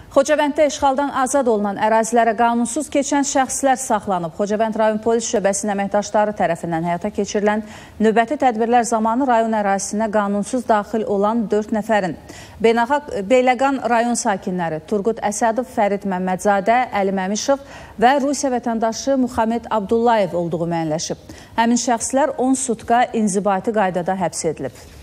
Xocavənddə işğaldan azad olunan ərazilərə qanunsuz keçən şəxslər saxlanıb. Xocavənd rayon polis şöbəsinin əməkdaşları tərəfindən həyata keçirilən növbəti tədbirlər zamanı rayon ərazisinə qanunsuz daxil olan 4 nəfərin Beyləqan rayon sakinləri Turqut Əsədov, Fərid Məmmədzadə, Əli Məmişov və Rusiya vətəndaşı Muhammed Abdullayev olduğu müəyyənləşib. Həmin şəxslər 10 sutka inzibati qaydada həbs edilib.